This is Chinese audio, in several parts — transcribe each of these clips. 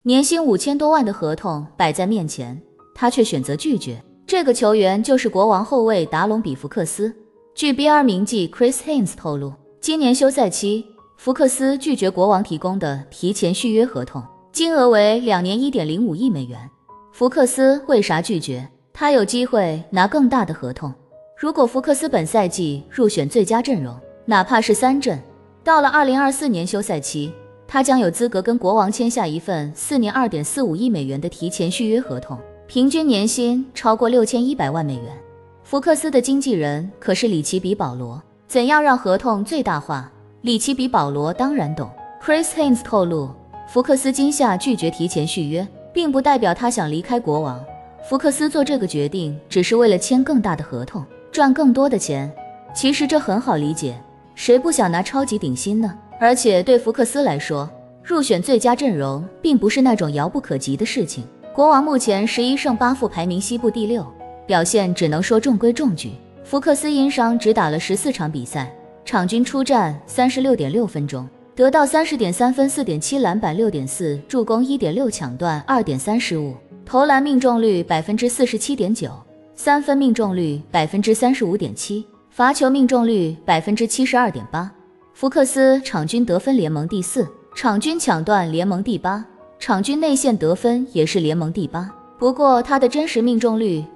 年薪5000多万的合同摆在面前，他却选择拒绝。这个球员就是国王后卫达隆比福克斯。据 BR 名记 Chris Haynes 透露，今年休赛期，福克斯拒绝国王提供的提前续约合同，金额为2年 1.05 亿美元。福克斯为啥拒绝？他有机会拿更大的合同。如果福克斯本赛季入选最佳阵容，哪怕是3阵，到了2024年休赛期，他将有资格跟国王签下一份4年 2.45 亿美元的提前续约合同，平均年薪超过6100万美元。福克斯的经纪人可是里奇比保罗，怎样让合同最大化？里奇比保罗当然懂。Chris Haynes 透露，福克斯今夏拒绝提前续约，并不代表他想离开国王。福克斯做这个决定只是为了签更大的合同，赚更多的钱。其实这很好理解，谁不想拿超级顶薪呢？而且对福克斯来说，入选最佳阵容并不是那种遥不可及的事情。国王目前11胜8负，排名西部第6，表现只能说中规中矩。福克斯因伤只打了14场比赛，场均出战 36.6 分钟，得到 30.3 分 4.7 篮板 6.4 助攻 1.6 抢断 2.3 失误，投篮命中率 47.9%， 三分命中率 35.7%， 罚球命中率 72.8%。福克斯场均得分联盟第4，场均抢断联盟第8，场均内线得分也是联盟第8。不过他的真实命中率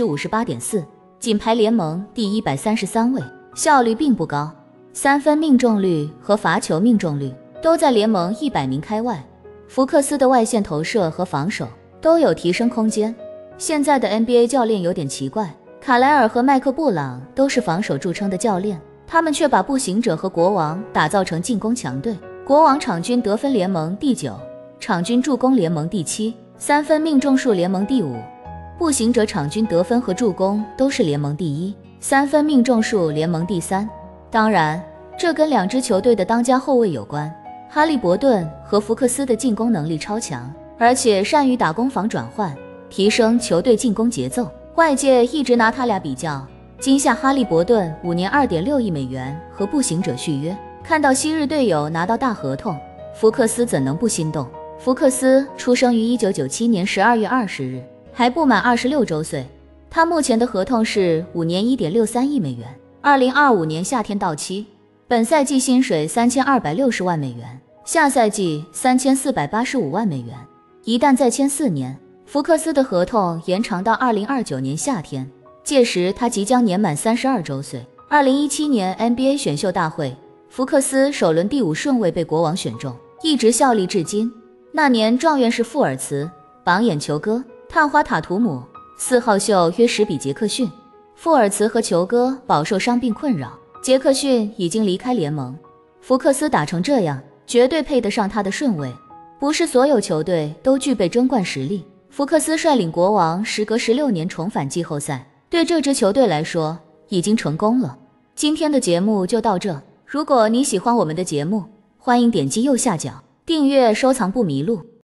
58.4%， 仅排联盟第133位，效率并不高。三分命中率和罚球命中率都在联盟100名开外。福克斯的外线投射和防守都有提升空间。现在的 NBA 教练有点奇怪，卡莱尔和麦克布朗都是防守著称的教练，他们却把步行者和国王打造成进攻强队。国王场均得分联盟第9，场均助攻联盟第7，三分命中数联盟第5。步行者场均得分和助攻都是联盟第1，三分命中数联盟第3。当然，这跟两支球队的当家后卫有关。哈利伯顿和福克斯的进攻能力超强，而且善于打攻防转换，提升球队进攻节奏。外界一直拿他俩比较。今夏哈利伯顿5年 2.6 亿美元和步行者续约，看到昔日队友拿到大合同，福克斯怎能不心动？福克斯出生于1997年12月20日，还不满26周岁。他目前的合同是5年 1.63 亿美元，2025年夏天到期。本赛季薪水3260万美元，下赛季3485万美元。一旦再签4年，福克斯的合同延长到2029年夏天，届时他即将年满32周岁。2017年 NBA 选秀大会，福克斯首轮第5顺位被国王选中，一直效力至今。那年状元是富尔茨、榜眼球哥、探花塔图姆，4号秀约什比杰克逊。富尔茨和球哥饱受伤病困扰，杰克逊已经离开联盟。福克斯打成这样，绝对配得上他的顺位。不是所有球队都具备争冠实力，福克斯率领国王时隔16年重返季后赛，对这支球队来说已经成功了。今天的节目就到这，如果你喜欢我们的节目，欢迎点击右下角订阅收藏不迷路。